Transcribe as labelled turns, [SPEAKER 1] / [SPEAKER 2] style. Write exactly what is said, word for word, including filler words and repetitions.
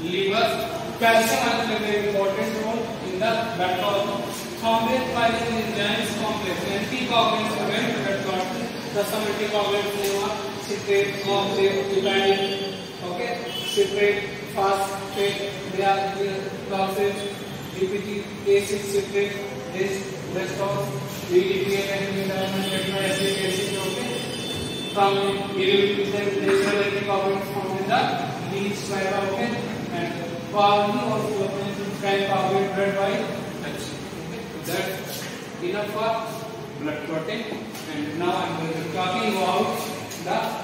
[SPEAKER 1] liver. Calcium has a very important role in the blood clot. Complex filing enzymes complex anticoagulants prevent blood clot. The some anticoagulants are citrate, oxalate, okay, citrate, phosphate, they are classes, D P T, acid citrate, this restores, V D P A and tetraacid acid, okay. From natural anticoagulants found in the leech fiber, okay, and Barley also can coagulate blood by touching. Okay, that's enough for blood clotting. And now I'm going to talking about the